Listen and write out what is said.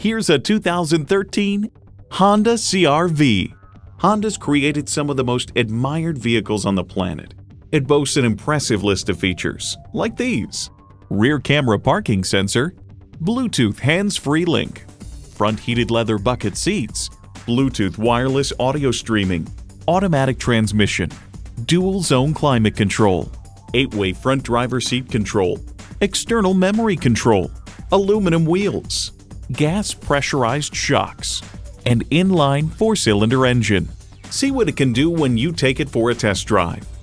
Here's a 2013 Honda CR-V. Honda's created some of the most admired vehicles on the planet. It boasts an impressive list of features, like these: rear camera parking sensor, Bluetooth hands-free link, front heated leather bucket seats, Bluetooth wireless audio streaming, automatic transmission, dual zone climate control, 8-way front driver seat control, external memory control, aluminum wheels, gas pressurized shocks, and inline 4-cylinder engine. See what it can do when you take it for a test drive.